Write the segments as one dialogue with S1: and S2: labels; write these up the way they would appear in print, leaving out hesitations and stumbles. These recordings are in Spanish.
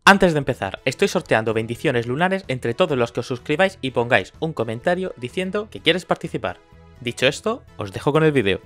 S1: Antes de empezar, estoy sorteando bendiciones lunares entre todos los que os suscribáis y pongáis un comentario diciendo que quieres participar. Dicho esto, os dejo con el vídeo.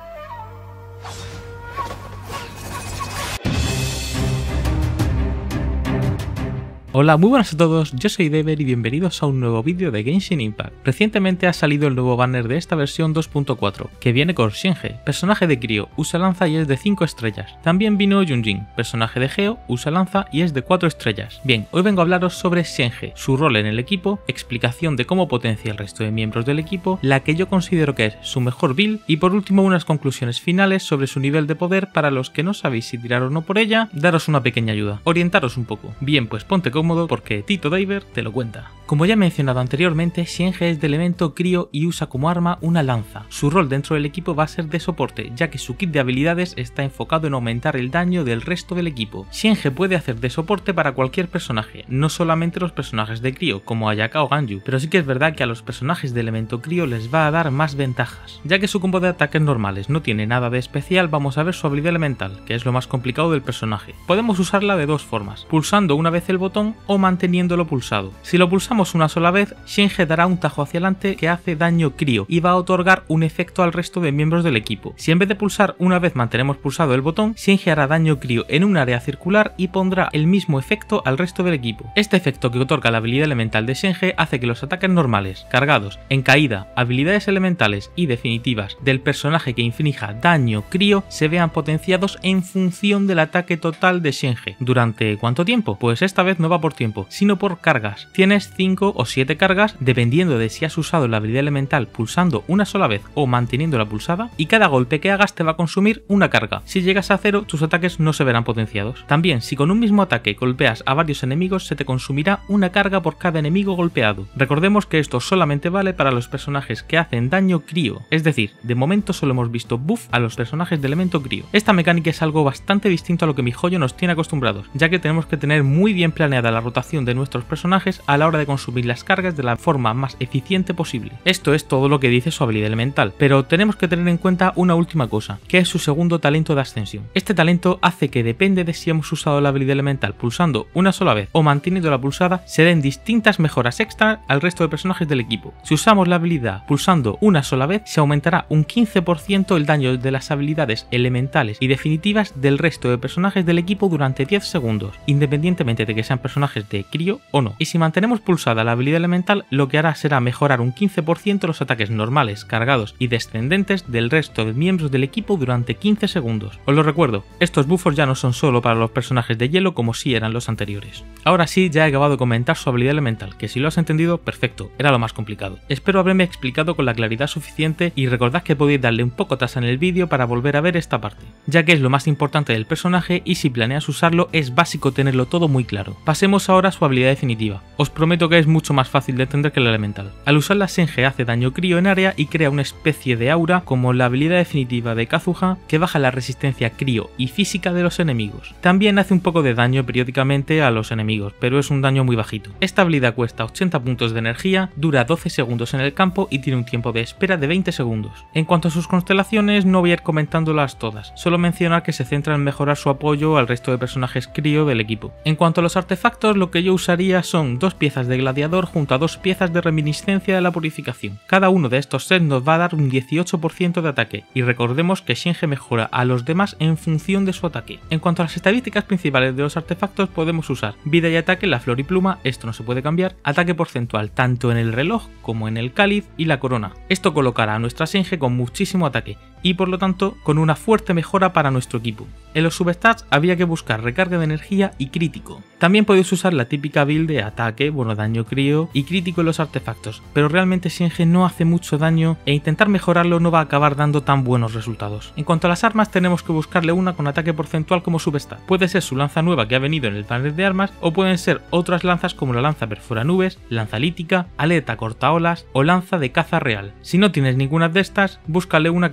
S1: Hola, muy buenas a todos, yo soy Dever y bienvenidos a un nuevo vídeo de Genshin Impact. Recientemente ha salido el nuevo banner de esta versión 2.4, que viene con Xiange, personaje de Crio, usa lanza y es de 5 estrellas. También vino Yunjin, personaje de Geo, usa lanza y es de 4 estrellas. Bien, hoy vengo a hablaros sobre Xiange, su rol en el equipo, explicación de cómo potencia el resto de miembros del equipo, la que yo considero que es su mejor build y por último unas conclusiones finales sobre su nivel de poder para los que no sabéis si tirar o no por ella, daros una pequeña ayuda, orientaros un poco. Bien, pues ponte cómodo porque Tito Diver te lo cuenta. Como ya he mencionado anteriormente, Xiange es de elemento Crio y usa como arma una lanza. Su rol dentro del equipo va a ser de soporte, ya que su kit de habilidades está enfocado en aumentar el daño del resto del equipo. Xiange puede hacer de soporte para cualquier personaje, no solamente los personajes de Crio, como Ayaka o Ganyu, pero sí que es verdad que a los personajes de elemento Crio les va a dar más ventajas. Ya que su combo de ataques normales no tiene nada de especial, vamos a ver su habilidad elemental, que es lo más complicado del personaje. Podemos usarla de dos formas, pulsando una vez el botón o manteniéndolo pulsado. Si lo pulsamos una sola vez, Xiange dará un tajo hacia adelante que hace daño Crio y va a otorgar un efecto al resto de miembros del equipo. Si en vez de pulsar una vez mantenemos pulsado el botón, Xiange hará daño Crio en un área circular y pondrá el mismo efecto al resto del equipo. Este efecto que otorga la habilidad elemental de Xiange hace que los ataques normales, cargados, en caída, habilidades elementales y definitivas del personaje que inflija daño Crio se vean potenciados en función del ataque total de Xiange. ¿Durante cuánto tiempo? Pues esta vez no va por tiempo, sino por cargas. Tienes 5 o 7 cargas dependiendo de si has usado la habilidad elemental pulsando una sola vez o manteniéndola pulsada, y cada golpe que hagas te va a consumir una carga. Si llegas a 0, tus ataques no se verán potenciados. También, si con un mismo ataque golpeas a varios enemigos, se te consumirá una carga por cada enemigo golpeado. Recordemos que esto solamente vale para los personajes que hacen daño Crio, es decir, de momento solo hemos visto buff a los personajes de elemento Crio. Esta mecánica es algo bastante distinto a lo que MiHoYo nos tiene acostumbrados, ya que tenemos que tener muy bien planeada la rotación de nuestros personajes a la hora de consumir las cargas de la forma más eficiente posible. Esto es todo lo que dice su habilidad elemental, pero tenemos que tener en cuenta una última cosa, que es su segundo talento de ascensión. Este talento hace que depende de si hemos usado la habilidad elemental pulsando una sola vez o manteniéndola pulsada, se den distintas mejoras extra al resto de personajes del equipo. Si usamos la habilidad pulsando una sola vez, se aumentará un 15% el daño de las habilidades elementales y definitivas del resto de personajes del equipo durante 10 segundos, independientemente de que sean personajes de Crio o no. Y si mantenemos pulsada la habilidad elemental, lo que hará será mejorar un 15% los ataques normales, cargados y descendentes del resto de miembros del equipo durante 15 segundos. Os lo recuerdo, estos buffos ya no son solo para los personajes de hielo como si eran los anteriores. Ahora sí, ya he acabado de comentar su habilidad elemental, que si lo has entendido, perfecto, era lo más complicado. Espero haberme explicado con la claridad suficiente y recordad que podéis darle un poco atrás en el vídeo para volver a ver esta parte, ya que es lo más importante del personaje y si planeas usarlo es básico tenerlo todo muy claro. Pasemos ahora a su habilidad definitiva. Os prometo que es mucho más fácil de entender que la elemental. Al usarla, Xiange hace daño Crio en área y crea una especie de aura como la habilidad definitiva de Kazuha que baja la resistencia Crio y física de los enemigos. También hace un poco de daño periódicamente a los enemigos, pero es un daño muy bajito. Esta habilidad cuesta 80 puntos de energía, dura 12 segundos en el campo y tiene un tiempo de espera de 20 segundos. En cuanto a sus constelaciones, no voy a ir comentándolas todas, solo mencionar que se centra en mejorar su apoyo al resto de personajes Crio del equipo. En cuanto a los artefactos, lo que yo usaría son 2 piezas de gladiador junto a 2 piezas de reminiscencia de la purificación. Cada uno de estos sets nos va a dar un 18% de ataque, y recordemos que Xiange mejora a los demás en función de su ataque. En cuanto a las estadísticas principales de los artefactos, podemos usar vida y ataque, la flor y pluma, esto no se puede cambiar, ataque porcentual tanto en el reloj como en el cáliz y la corona. Esto colocará a nuestra Xiange con muchísimo ataque y por lo tanto con una fuerte mejora para nuestro equipo. En los substats habría que buscar recarga de energía y crítico. También podéis usar la típica build de ataque, daño Crio y crítico en los artefactos, pero realmente Xiange no hace mucho daño e intentar mejorarlo no va a acabar dando tan buenos resultados. En cuanto a las armas, tenemos que buscarle una con ataque porcentual como substat. Puede ser su lanza nueva que ha venido en el panel de armas o pueden ser otras lanzas como la lanza perfora nubes, lanza lítica, aleta cortaolas o lanza de caza real. Si no tienes ninguna de estas, búscale una que tenga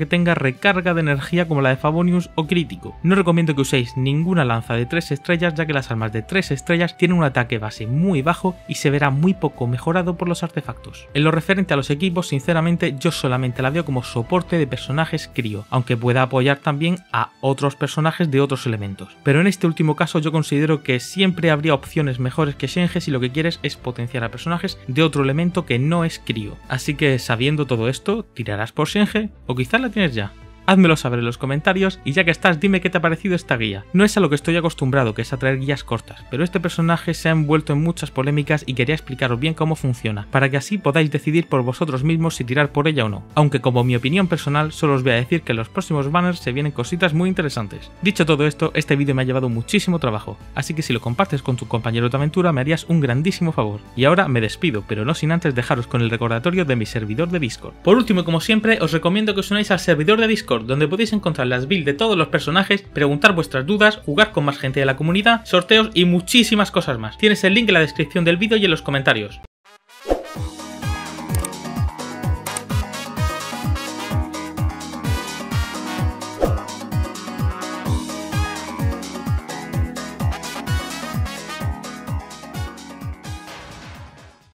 S1: recarga de energía como la de Favonius o crítico. No recomiendo que uséis ninguna lanza de 3 estrellas, ya que las armas de 3 estrellas tienen un ataque base muy bajo y se verá muy poco mejorado por los artefactos. En lo referente a los equipos, sinceramente yo solamente la veo como soporte de personajes crío, aunque pueda apoyar también a otros personajes de otros elementos. Pero en este último caso yo considero que siempre habría opciones mejores que Shenhe si lo que quieres es potenciar a personajes de otro elemento que no es crío. Así que sabiendo todo esto, ¿tirarás por Shenhe? ¿O quizás la tienes ya? Házmelo saber en los comentarios y ya que estás, dime qué te ha parecido esta guía. No es a lo que estoy acostumbrado, que es a traer guías cortas, pero este personaje se ha envuelto en muchas polémicas y quería explicaros bien cómo funciona, para que así podáis decidir por vosotros mismos si tirar por ella o no. Aunque como mi opinión personal, solo os voy a decir que en los próximos banners se vienen cositas muy interesantes. Dicho todo esto, este vídeo me ha llevado muchísimo trabajo, así que si lo compartes con tu compañero de aventura me harías un grandísimo favor. Y ahora me despido, pero no sin antes dejaros con el recordatorio de mi servidor de Discord. Por último y como siempre, os recomiendo que os unáis al servidor de Discord, donde podéis encontrar las builds de todos los personajes, preguntar vuestras dudas, jugar con más gente de la comunidad, sorteos y muchísimas cosas más. Tienes el link en la descripción del vídeo y en los comentarios.